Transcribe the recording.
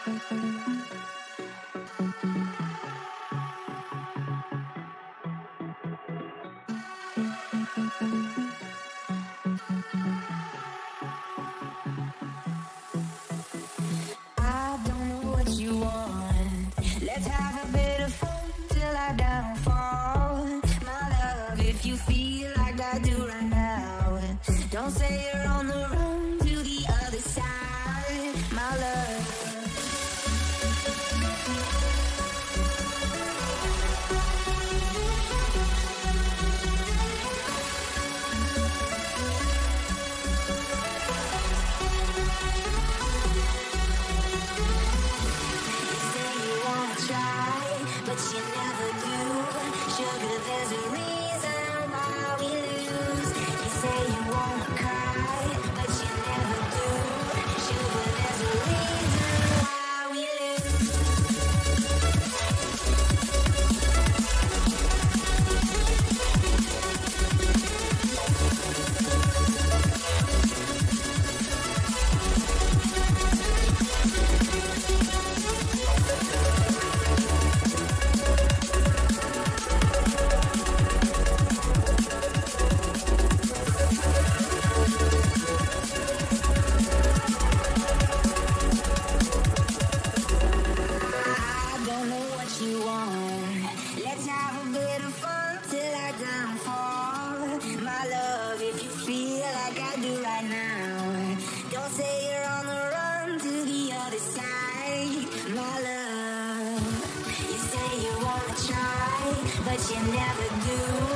I don't know what you want. Let's have a bit of fun till I downfall. My love, if you feel like I do right now, don't say you're on the run to the other side. My love, but you never do. Sugar, there's a reason why we lose. You say you wanna cry, but you never do. Sugar, there's a reason why we lose. Let's have a bit of fun till I downfall. My love, if you feel like I do right now, don't say you're on the run to the other side. My love, you say you wanna try, but you never do.